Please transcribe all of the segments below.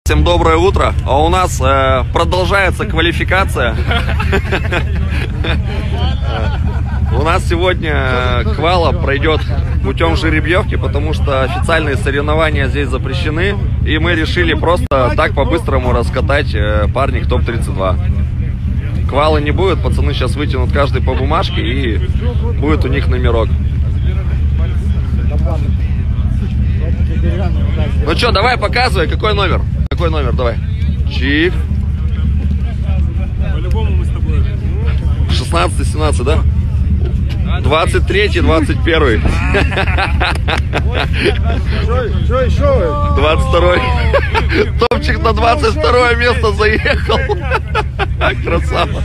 Всем доброе утро, а у нас продолжается квалификация. У нас сегодня квала пройдет путем жеребьевки, потому что официальные соревнования здесь запрещены, и мы решили просто так по-быстрому раскатать парник топ-32. Квалы не будет, пацаны сейчас вытянут каждый по бумажке, и будет у них номерок. Ну что, давай показывай, какой номер? Какой номер, давай. Чик. По-любому мы с тобой. 16-17, да? 23-й, 21-й. Что еще? 22-й. Топчик на 22-е место заехал. Красава.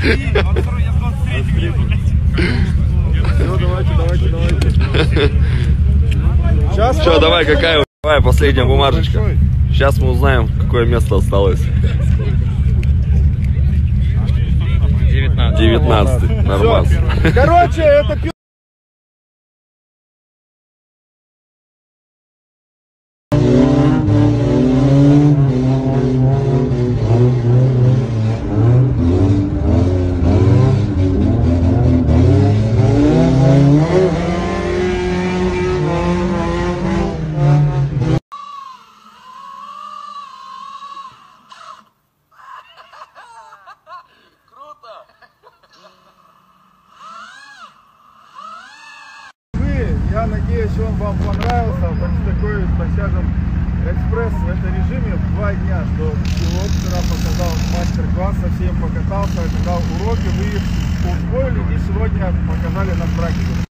Давайте. Что, давай, какая? Давай, последняя бумажечка. Сейчас мы узнаем, какое место осталось. 19. Нормально. Короче, это я надеюсь, он вам понравился. Такой, так скажем, экспресс в этом режиме в 2 дня, что пилот вчера показал мастер-класс, со всем покатался, дал уроки, вы их усвоили и сегодня показали на практике.